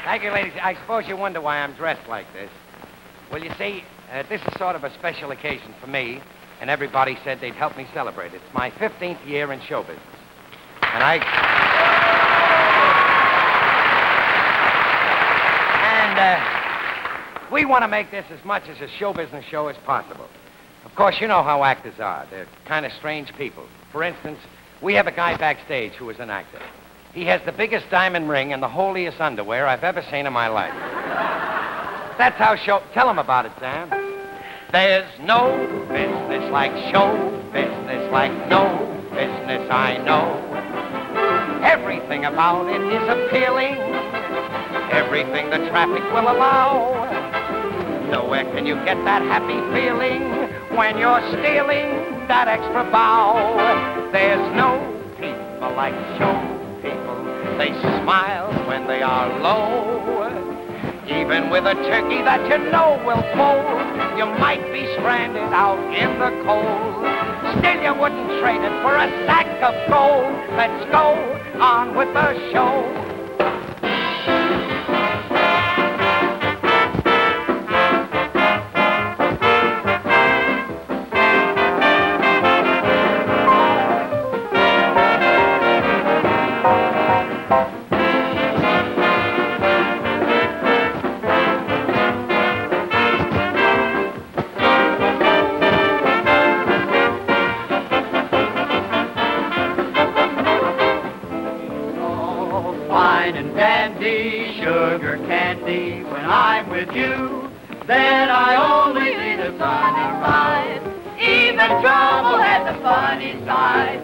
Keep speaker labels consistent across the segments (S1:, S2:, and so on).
S1: Thank you, ladies. I suppose you wonder why I'm dressed like this. Well, you see, this is sort of a special occasion for me, and everybody said they'd help me celebrate. It's my 15th year in show business. And we want to make this as much as a show business show as possible. Of course, you know how actors are. They're kind of strange people. For instance, we have a guy backstage who is an actor. He has the biggest diamond ring and the holiest underwear I've ever seen in my life. That's how show... Tell him about it, Sam. There's no business like show business, like no business I know. Everything about it is appealing. Everything the traffic will allow. Nowhere can you get that happy feeling when you're stealing that extra bow. There's no people like show people. They smile when they are low. Even with a turkey that you know will fold, you might be stranded out in the cold. Still you wouldn't trade it for a sack of gold. Let's go on with the show.
S2: With you, then I only see the sunny side. Even trouble has a funny side.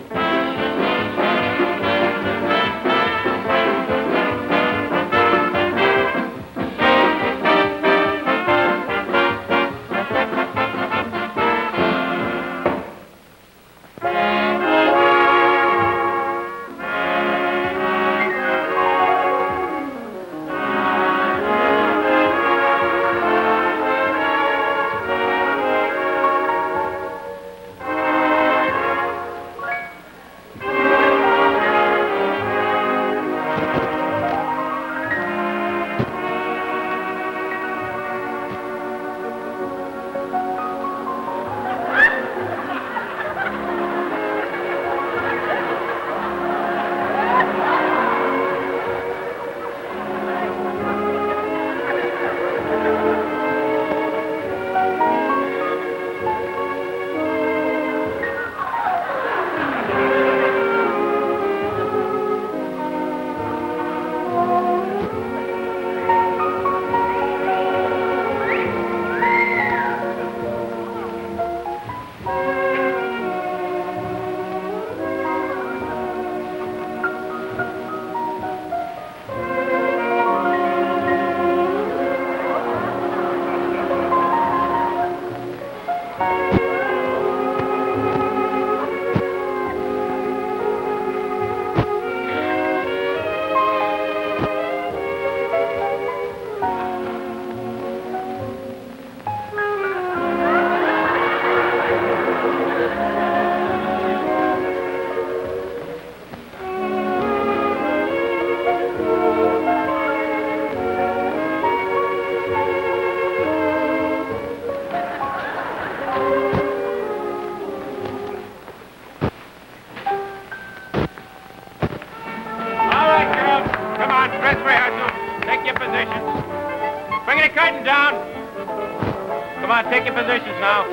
S3: Take your positions now.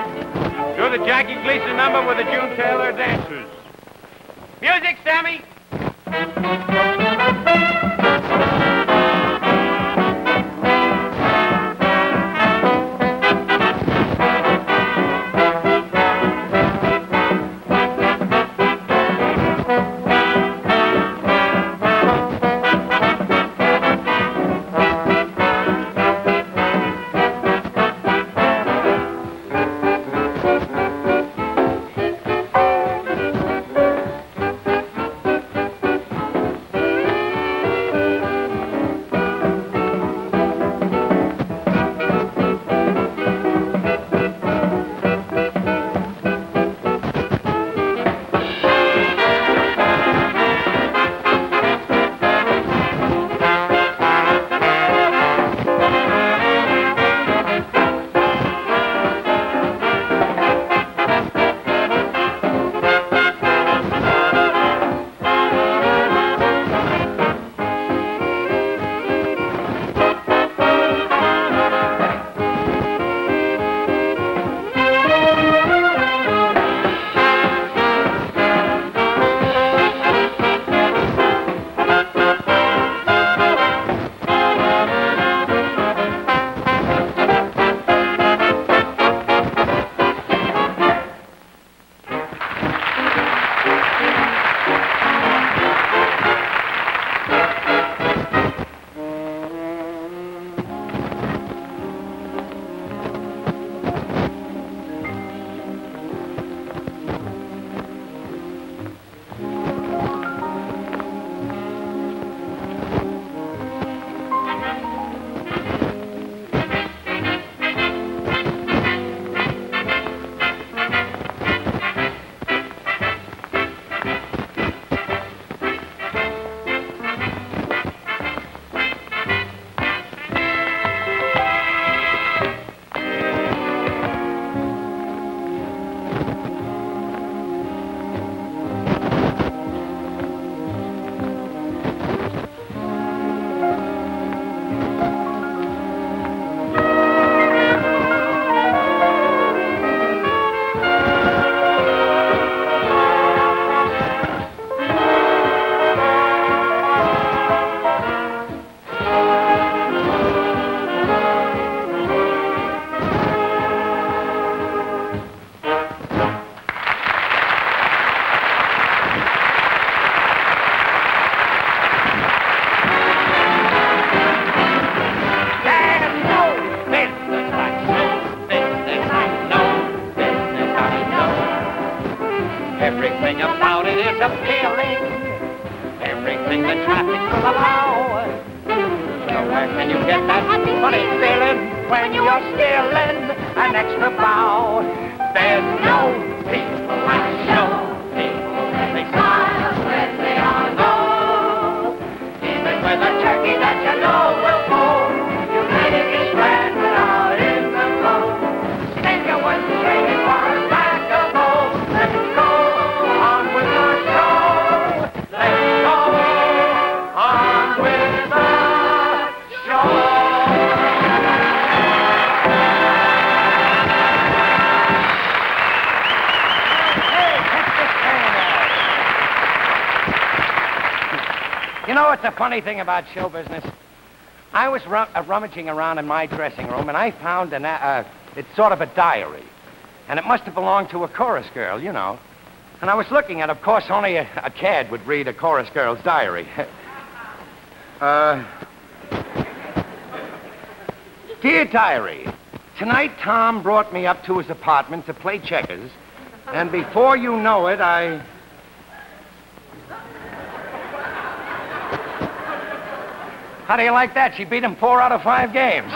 S3: Do the Jackie Gleason number with the June Taylor dancers. Music, Sammy!
S1: And you get that funny feeling when you're stealing an extra bow. There's no people like show people. They smile when they are low. Even with a turkey that you know will fold, you let it be stranded out in the cold. Then you was trading for a pack of gold. Let's go on with our show. Let's go on with the show. You know what's the funny thing about show business? I was rummaging around in my dressing room, and I found it's sort of a diary. And it must have belonged to a chorus girl, you know. And I was looking at, of course, only a cad would read a chorus girl's diary. Dear diary, tonight Tom brought me up to his apartment to play checkers, and before you know it, How do you like that? She beat him 4 out of 5 games.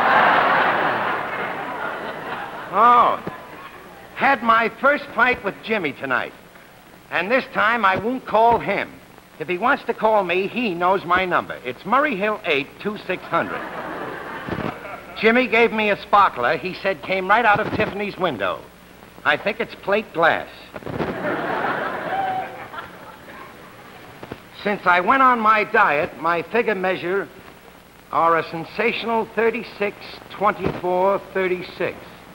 S1: Oh. Had my first fight with Jimmy tonight. And this time I won't call him. If he wants to call me, he knows my number. It's Murray Hill 82600. Jimmy gave me a sparkler he said came right out of Tiffany's window. I think it's plate glass. Since I went on my diet, my figure measure are a sensational 36, 24, 36.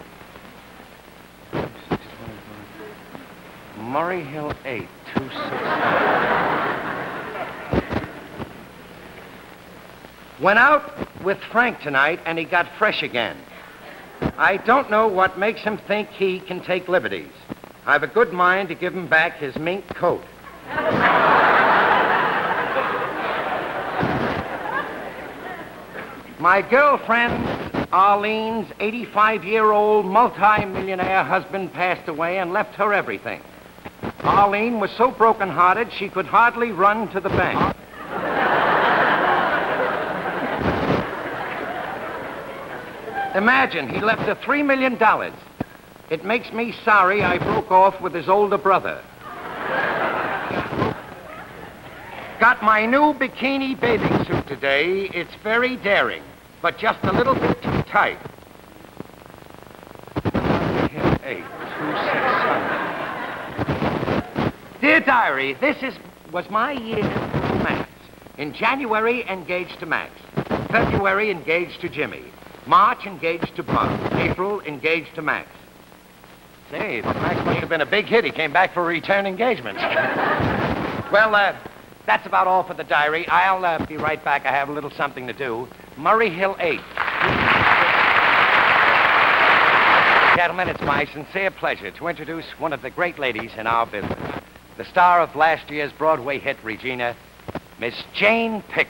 S1: Murray Hill 8, 269. Went out with Frank tonight, and he got fresh again. I don't know what makes him think he can take liberties. I've a good mind to give him back his mink coat. My girlfriend, Arlene's 85-year-old multi-millionaire husband passed away and left her everything. Arlene was so broken-hearted she could hardly run to the bank. Imagine, he left her $3 million. It makes me sorry I broke off with his older brother. Got my new bikini bathing suit today. It's very daring, but just a little bit too tight. 82600. Dear Diary, was my year to Max. In January, engaged to Max. February, engaged to Jimmy. March, engaged to Bob. April, engaged to Max. Say, the Max must have been a big hit. He came back for a return engagement. Well, that's about all for the diary. I'll be right back. I have a little something to do. Murray Hill 8. Gentlemen, it's my sincere pleasure to introduce one of the great ladies in our business. The star of last year's Broadway hit, Regina, Miss Jane Pickens.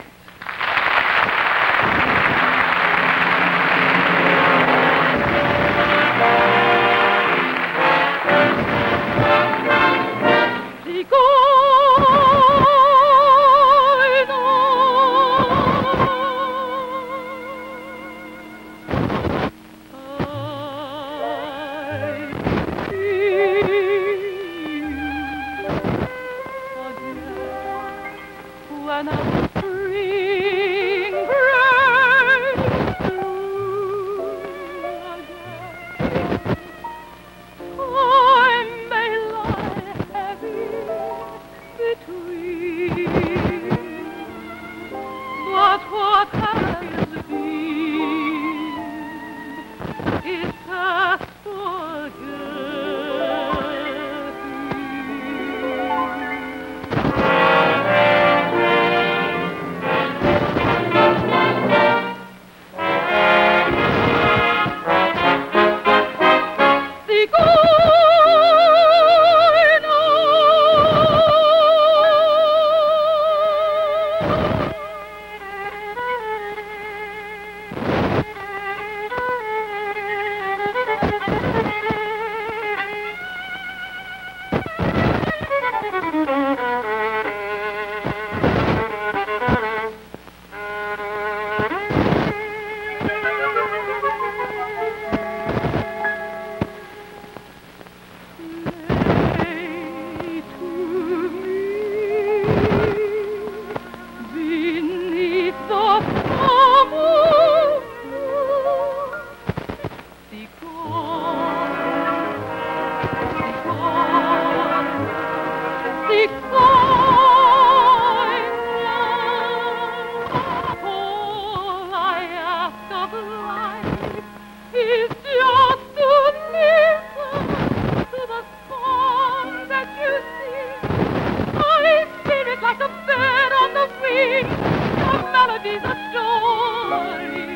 S2: melodies adoring.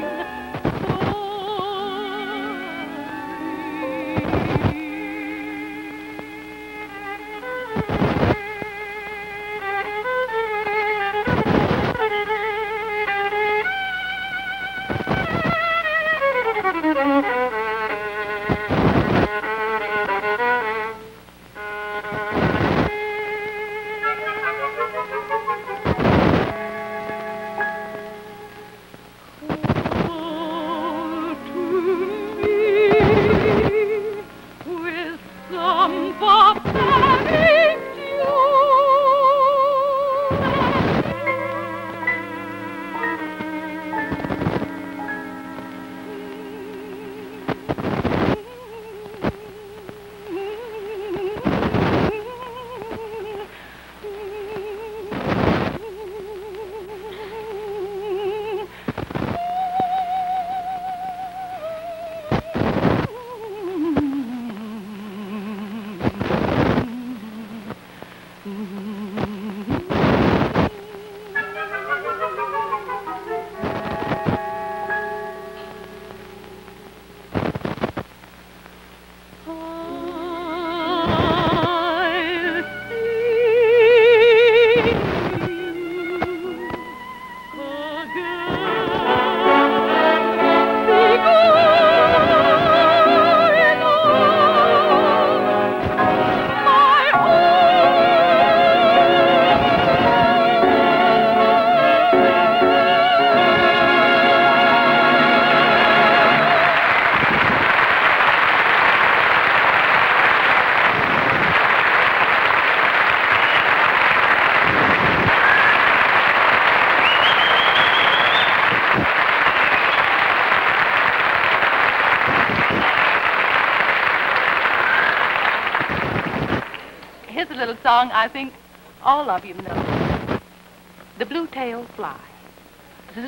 S2: Song I think all of you know. The Blue-tailed Fly. When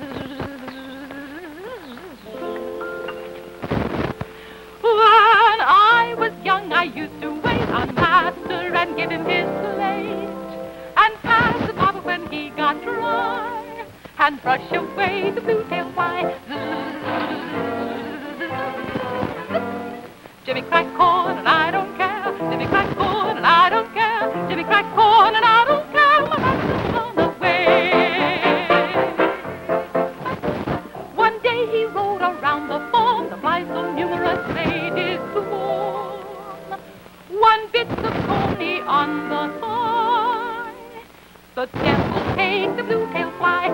S2: I was young, I used to wait on Master and give him his plate, and pass the bottle when he got dry, and brush away the blue-tailed fly. Jimmy crack corn and I don't care. Jimmy crack corn and I don't care. Jimmy crack corn and I don't care. My master's gone away. One day he rode around the farm. The flies so numerous made it swarm. One bit the pony on the thigh. The devil take the blue-tailed fly.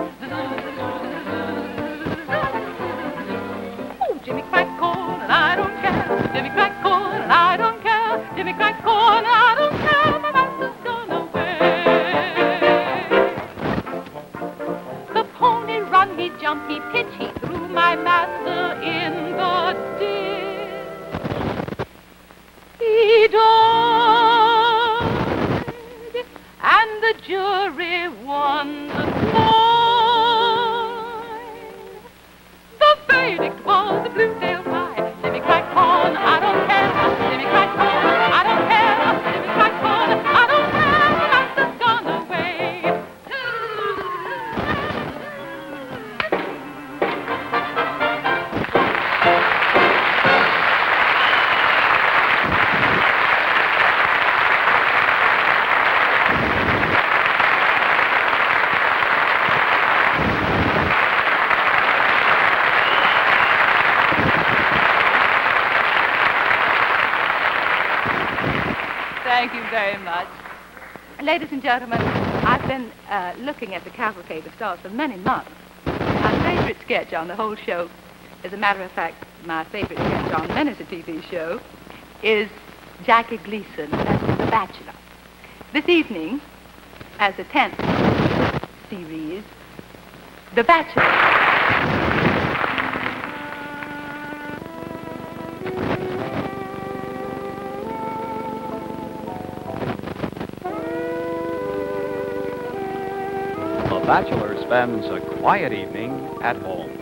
S2: Oh, Jimmy crack corn and I don't care. Jimmy crack corn and I don't care. Jimmy crack corn and I don't care. My master's gone away. The pony run, he jump, he pitch, he threw my master in the ditch. He died, and the jury wondered why. The verdict was the blue-tailed fly. Jimmy crack corn, I don't care. Jimmy crack corn, I don't care. Jimmy crack corn, I don't care. My master's gone away. Thank you very much. Ladies and gentlemen, I've been looking at the Cavalcade of Stars for many months. My favorite sketch on the whole show, as a matter of fact, my favorite sketch on many a TV show, is Jackie Gleason as The Bachelor. This evening, as the 10th series, The Bachelor.
S4: Bachelor spends a quiet evening at home.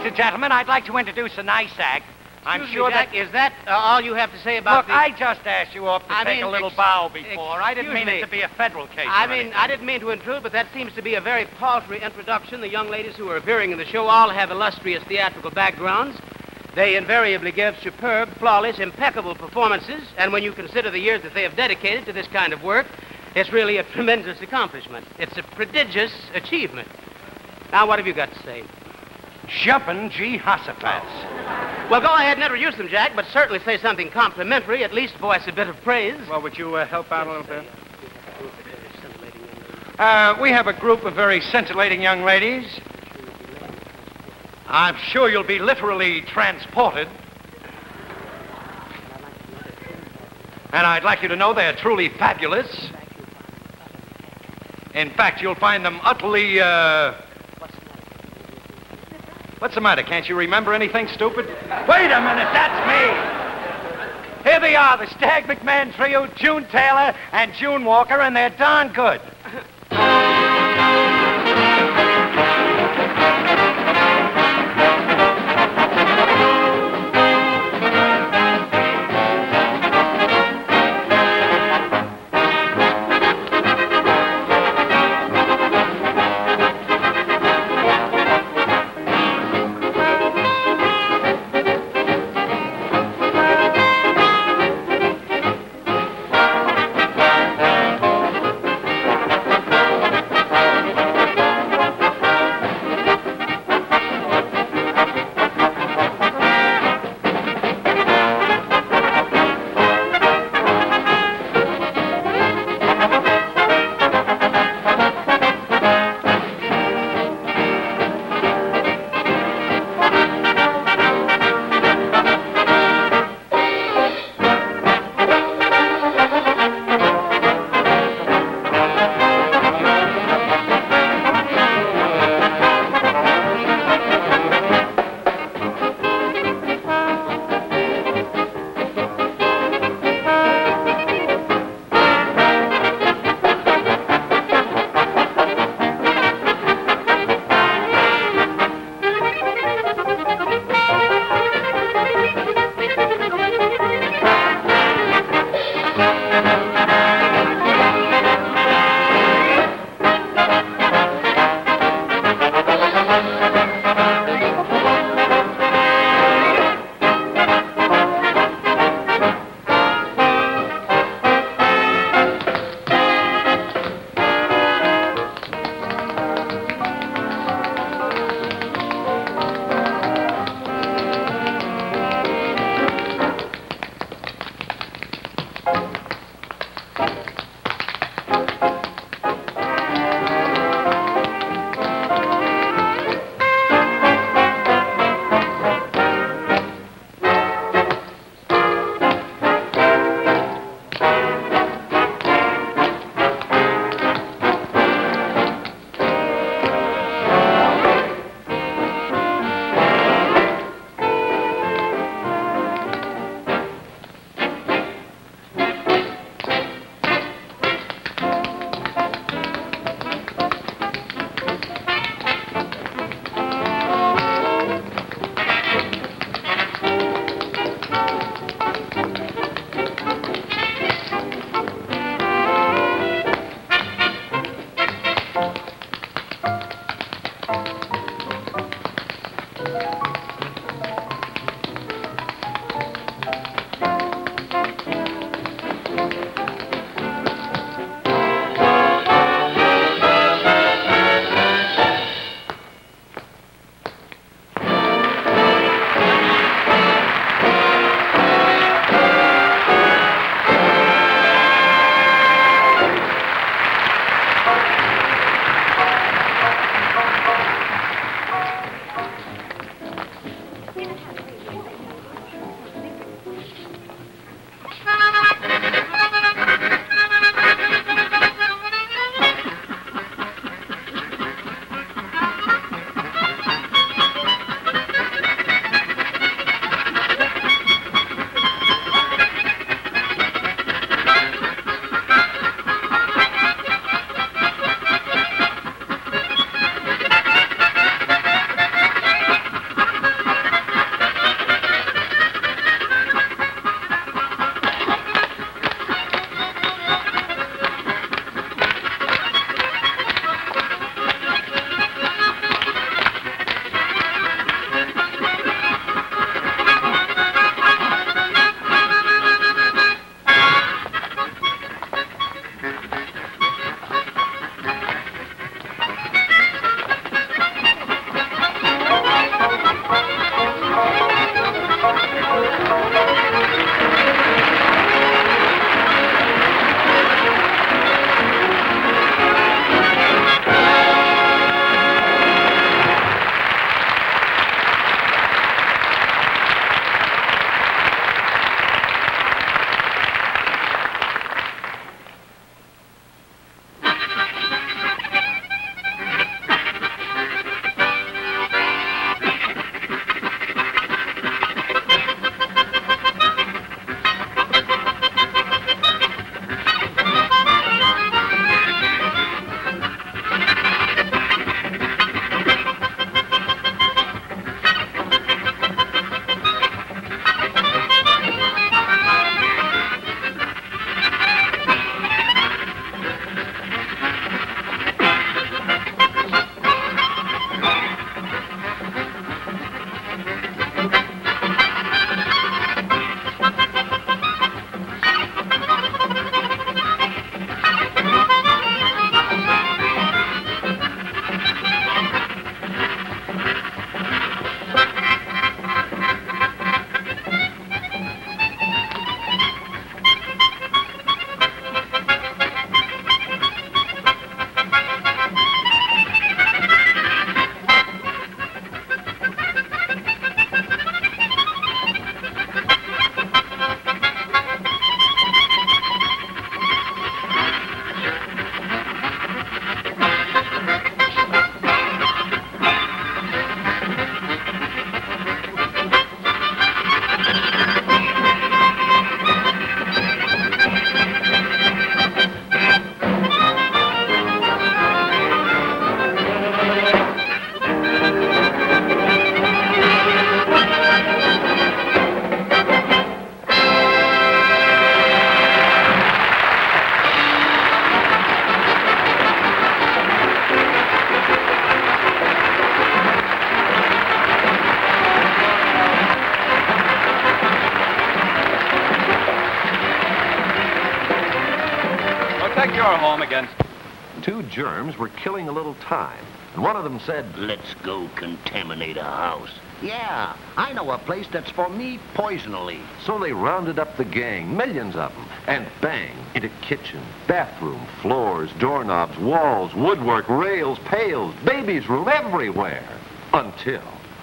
S1: and gentlemen, I'd like to introduce a nice act. I'm
S5: Excuse
S1: sure
S5: me, Jack, is that all you have to say about
S1: Look, I just asked you off to take a little bow before. I didn't
S5: excuse
S1: mean
S5: me.
S1: it to be a federal case.
S5: I didn't mean to intrude, but that seems to be a very paltry introduction. The young ladies who are appearing in the show all have illustrious theatrical backgrounds. They invariably give superb, flawless, impeccable performances, and when you consider the years that they have dedicated to this kind of work, it's really a tremendous accomplishment. It's a prodigious achievement. Now, what have you got to say?
S1: Jumpin' Jehoshaphat.
S5: Well, go ahead and introduce them, Jack, but certainly say something complimentary, at least voice a bit of praise.
S3: Well, would you help out a little bit?
S1: We have a group of very scintillating young ladies. I'm sure you'll be literally transported. And I'd like you to know they're truly fabulous. In fact, you'll find them utterly, What's the matter? Can't you remember anything, stupid? Wait a minute, that's me! Here they are, the Stag McMahon Trio, June Taylor and June Walker, and they're darn good.
S4: your home against...
S6: Two germs were killing a little time, and one of them said,
S7: Let's go contaminate a house. Yeah, I know a place that's for me poisonally.
S6: So they rounded up the gang, millions of them, and bang, into kitchen, bathroom, floors, doorknobs, walls, woodwork, rails, pails, baby's room, everywhere. Until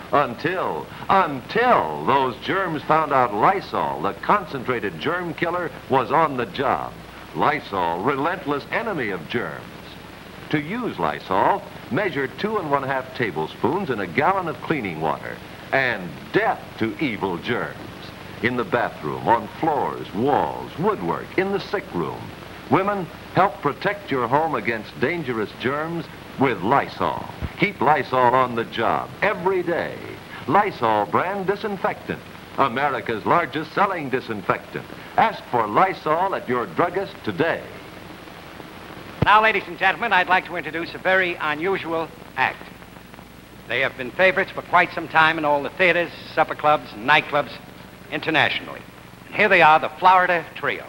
S6: those germs found out Lysol, the concentrated germ killer, was on the job. Lysol, relentless enemy of germs. To use Lysol, measure 2 1/2 tablespoons in a gallon of cleaning water, and death to evil germs. In the bathroom, on floors, walls, woodwork, in the sick room. Women, help protect your home against dangerous germs with Lysol. Keep Lysol on the job every day. Lysol brand disinfectant, America's largest selling disinfectant. Ask for Lysol at your druggist today.
S1: Now, ladies and gentlemen, I'd like to introduce a very unusual act. They have been favorites for quite some time in all the theaters, supper clubs, and nightclubs internationally. And here they are, the Florida Trio.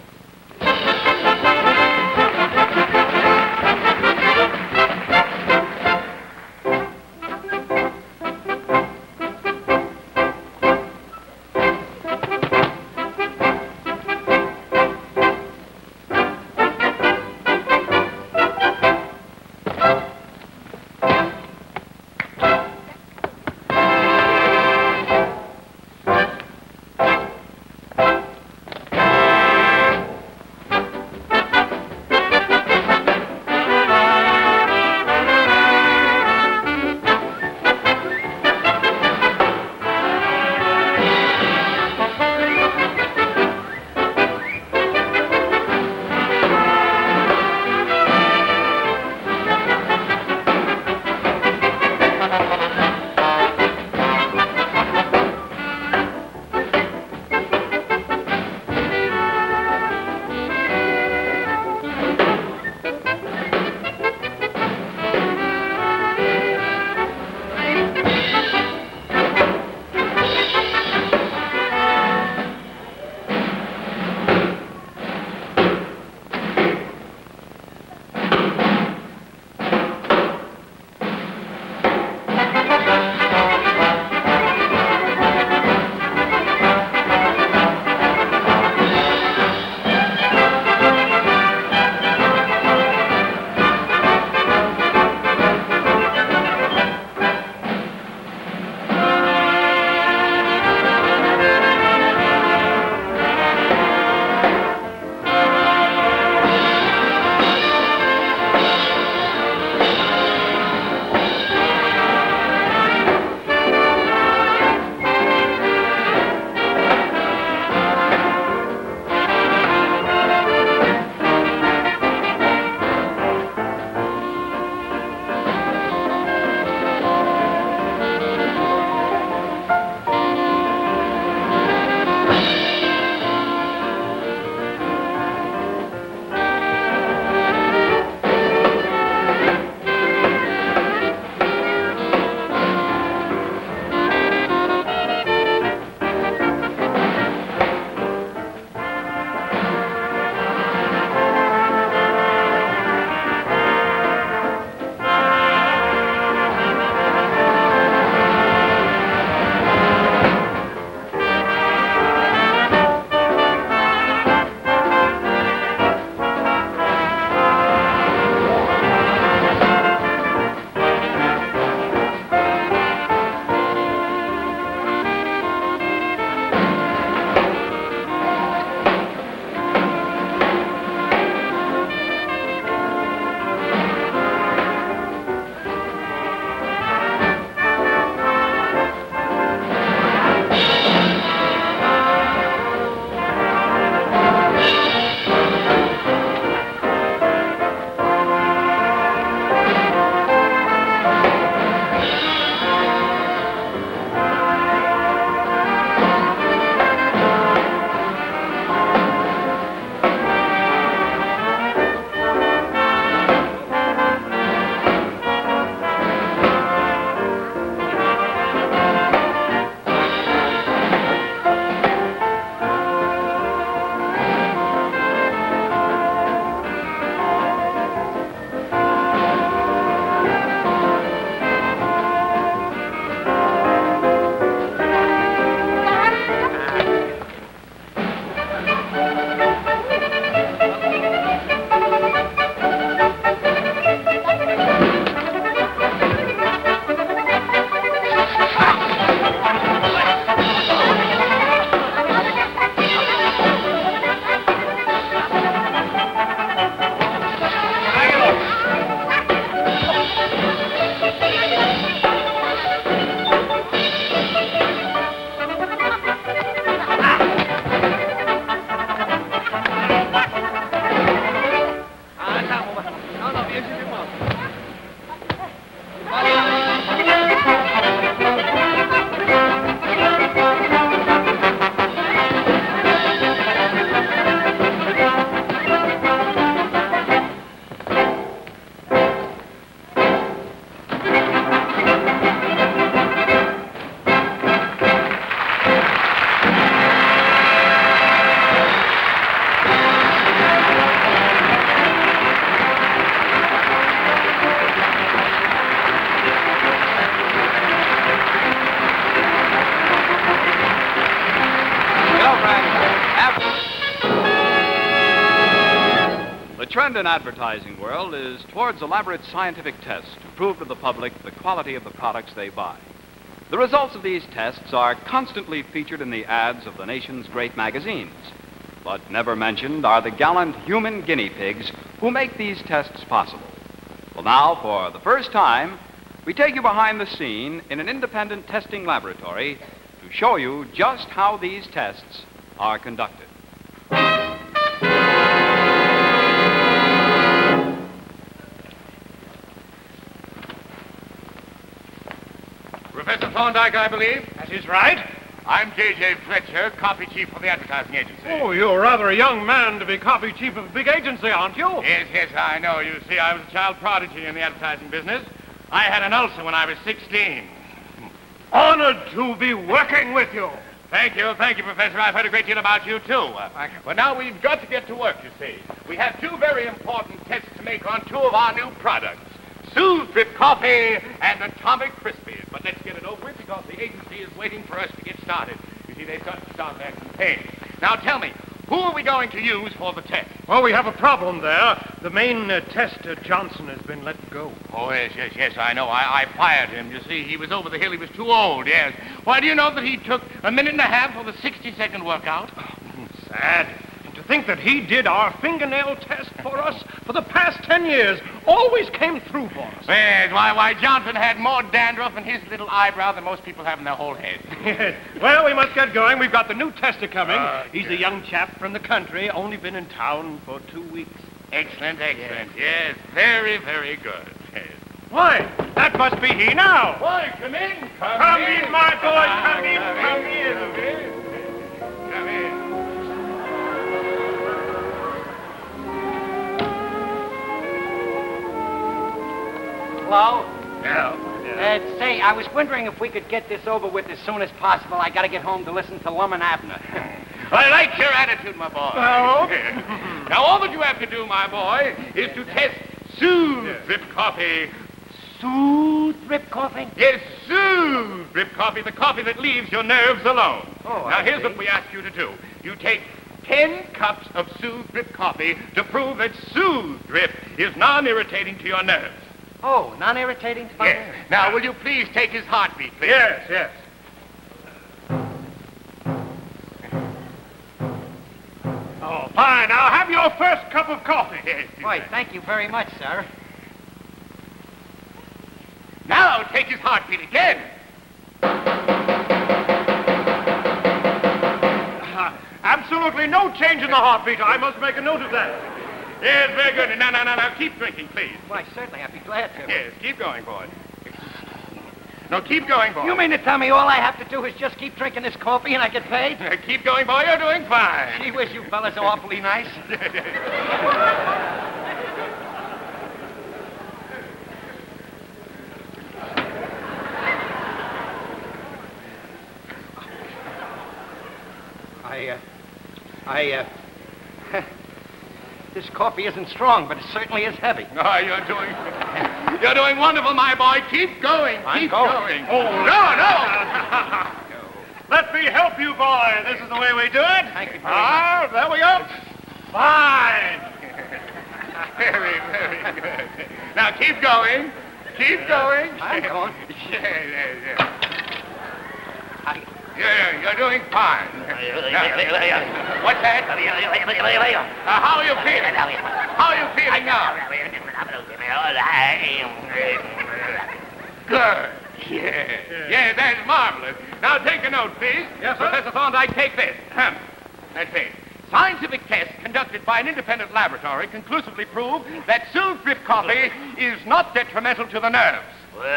S4: trend in advertising world is towards elaborate scientific tests to prove to the public the quality of the products they buy. The results of these tests are constantly featured in the ads of the nation's great magazines. But never mentioned are the gallant human guinea pigs who make these tests possible. Well, now, for the first time, we take you behind the scene in an independent testing laboratory to show you just how these tests are conducted.
S3: Professor Thorndyke, I believe.
S8: That is right.
S3: I'm J.J. Fletcher, copy chief for the advertising agency.
S8: Oh, you're rather a young man to be copy chief of a big agency, aren't you?
S3: Yes, I know. You see, I was a child prodigy in the advertising business. I had an ulcer when I was 16.
S8: Honored to be working with you.
S3: Thank you, Professor. I've heard a great deal about you, too. But now we've got to get to work, you see. We have two very important tests to make on two of our new products. Soothe Drip Coffee and Atomic Crispies. But let's get it over with because the agency is waiting for us to get started. You see, they've got to start their campaign. Now tell me, who are we going to use for the test?
S8: Well, we have a problem there. The main tester, Johnson, has been let go.
S3: Oh, yes, I know. I fired him. You see, he was over the hill. He was too old, yes. Why, do you know that he took a minute and a half for the 60-second workout?
S8: Sad. And to think that he did our fingernail test for us for the past 10 years. Always came through for us.
S3: Yes, why, Johnson had more dandruff in his little eyebrow than most people have in their whole head.
S8: Yes. Well, we must get going. We've got the new tester coming. He's a young chap from the country, only been in town for 2 weeks.
S3: Excellent. Yes, very, very good. Yes.
S8: Why, that must be he now.
S3: Why, come in.
S8: Come in, my boy. Come in.
S3: Come in.
S1: Hello?
S3: Yeah.
S1: Say, I was wondering if we could get this over with as soon as possible. I got to get home to listen to Lum and Abner.
S3: I like your attitude, my boy.
S8: Oh?
S3: Now, all that you have to do, my boy, is to test Soothe Drip Coffee.
S1: Soothe Drip Coffee?
S3: Yes, Soothe Drip Coffee, the coffee that leaves your nerves alone.
S1: Oh,
S3: now,
S1: I
S3: here's
S1: see.
S3: what we ask you to do. You take 10 cups of Soothe Drip Coffee to prove that Soothe Drip is non-irritating to your nerves.
S1: Oh, non-irritating?
S3: Yes. Now, will you please take his heartbeat, please?
S8: Yes. Oh, fine. Now have your first cup of coffee.
S3: Yes.
S1: Boy, thank you very much, sir.
S3: Now, take his heartbeat again.
S8: Absolutely no change in the heartbeat. I must make a note of that.
S3: Yes, very good. Now, keep drinking, please.
S1: Why, certainly, I'd be glad to.
S3: Yes, keep going, boy. No, keep going, boy.
S1: You mean to tell me all I have to do is just keep drinking this coffee and I get paid?
S3: Keep going, boy. You're doing fine.
S1: Gee whiz, you fellas are awfully nice. This coffee isn't strong, but it certainly is heavy.
S3: Oh, you're doing wonderful, my boy. Keep going.
S1: I'm
S3: Keep
S1: going.
S3: going. Oh, no.
S8: Let me help you, boy. This is the way we do it.
S1: Thank you very much.
S8: There we go. Fine.
S3: Very, very good. Now, keep going. Keep going.
S1: I'm going.
S3: Yeah. You're doing fine. What's that? How are you feeling? How are you feeling now? Good. Yeah, that's marvelous. Now, take a note, please.
S8: Yes, sir.
S3: Professor Thorndyke, take this. Let's see. Scientific tests conducted by an independent laboratory conclusively prove that Soothe Drip Coffee is not detrimental to the nerves.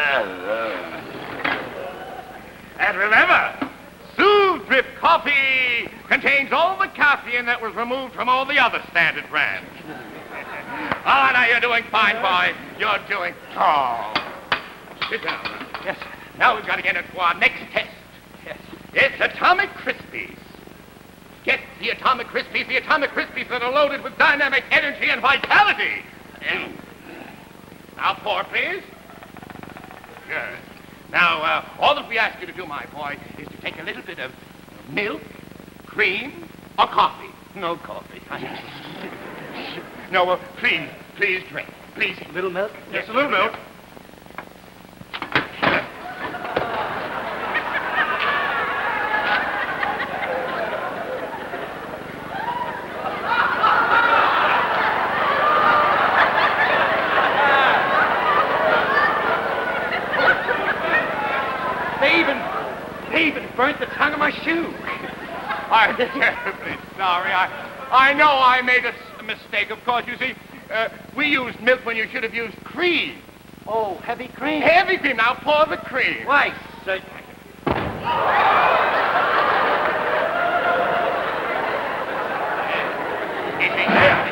S3: And remember, Soothe Drip Coffee contains all the caffeine that was removed from all the other standard brands. Oh, now you're doing fine, boy. You're doing... Oh. Sit down now.
S1: Yes, sir.
S3: Now we've got to get into our next test.
S1: Yes.
S3: It's Atomic Crispies. Get the Atomic Crispies that are loaded with dynamic energy and vitality. Now pour, please. Good. Now, all that we ask you to do, my boy, is to take a little bit of milk, cream, or coffee.
S1: No coffee.
S3: No, well, please drink. Please.
S5: Little milk?
S3: Yes, a little milk.
S1: They even burnt the tongue of my shoe.
S3: I'm terribly sorry. I know I made a mistake, of course. You see, we used milk when you should have used cream.
S1: Oh, heavy cream.
S3: Heavy cream. Now pour the cream.
S1: Why, sir.
S3: Easy there.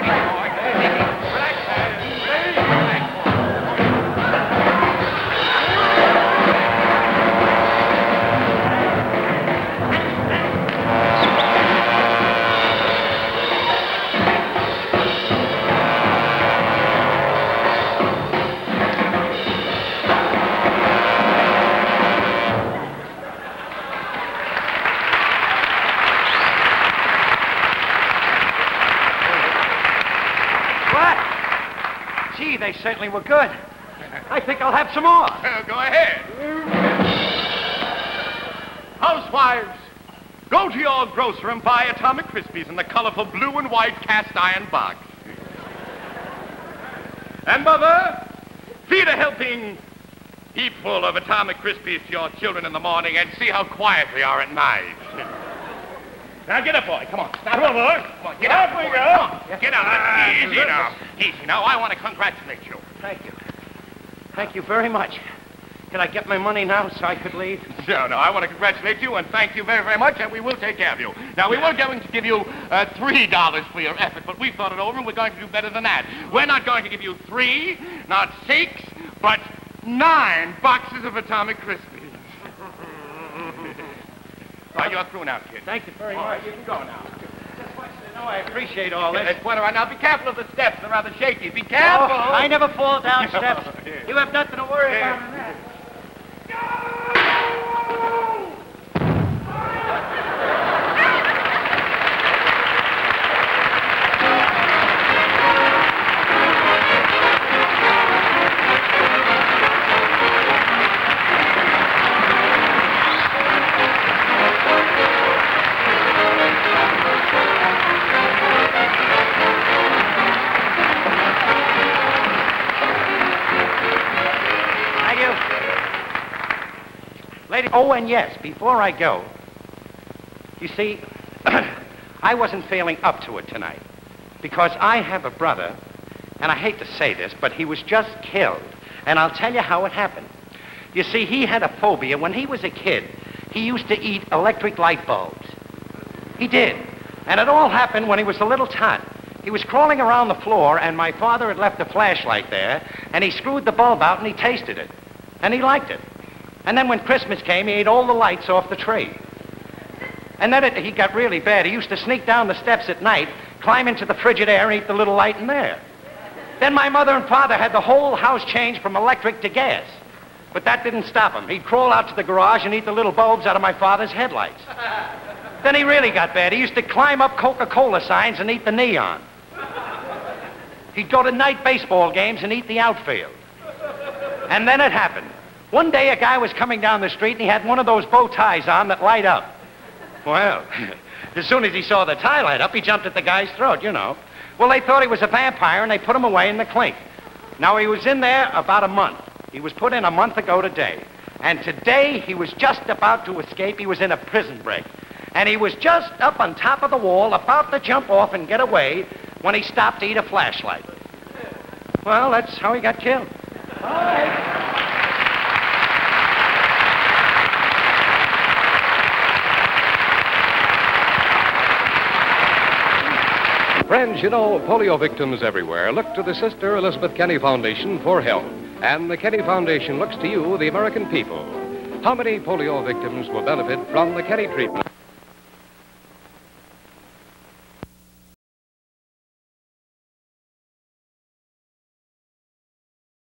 S1: Gee, they certainly were good. I think I'll have some more.
S3: Go ahead. Housewives, go to your grocer and buy Atomic Crispies in the colorful blue and white cast iron box. And Mother, feed a helping heapful of Atomic Crispies to your children in the morning and see how quiet they are at night. Now get up, boy. Come on. Come on, boy. Come on, get up.
S8: Up we
S3: boy.
S8: go.
S3: Come on. Get up. Easy now. Easy now. I want to congratulate you.
S1: Thank you. Thank you very much. Can I get my money now so I could leave?
S3: No, I want to congratulate you and thank you very, very much, and we will take care of you. Now, we were going to give you $3 for your effort, but we thought it over, and we're going to do better than that. We're not going to give you 3, not 6, but 9 boxes of Atomic Crispies. Right, you're through now, kid.
S1: Thank you very
S3: All
S1: much.
S3: right, you can go now.
S1: Just want you to know I appreciate all this.
S3: That's quite all right. Now, be careful of the steps. They're rather shaky. Be careful.
S1: Oh, I never fall down steps.
S3: Yeah.
S1: You have nothing to worry about in that. Lady, oh, and yes, before I go, you see, I wasn't feeling up to it tonight because I have a brother, and I hate to say this, but he was just killed, and I'll tell you how it happened. You see, he had a phobia. When he was a kid, he used to eat electric light bulbs. He did, and it all happened when he was a little tot. He was crawling around the floor, and my father had left a flashlight there, and he screwed the bulb out, and he tasted it, and he liked it. And then when Christmas came, he ate all the lights off the tree. And then he got really bad. He used to sneak down the steps at night, climb into the frigid air, and eat the little light in there. Then my mother and father had the whole house changed from electric to gas. But that didn't stop him. He'd crawl out to the garage and eat the little bulbs out of my father's headlights. Then he really got bad. He used to climb up Coca-Cola signs and eat the neon. He'd go to night baseball games and eat the outfield. And then it happened. One day, a guy was coming down the street, and he had one of those bow ties on that light up. Well, as soon as he saw the tie light up, he jumped at the guy's throat, you know. Well, they thought he was a vampire, and they put him away in the clink. Now, he was in there about a month. He was put in a month ago today. And today, he was just about to escape. He was in a prison break. And he was just up on top of the wall, about to jump off and get away, when he stopped to eat a flashlight. Well, that's how he got killed. All right.
S9: Friends, you know, polio victims everywhere look to the Sister Elizabeth Kenny Foundation for help. And the Kenny Foundation looks to you, the American people. How many polio victims will benefit from the Kenny treatment?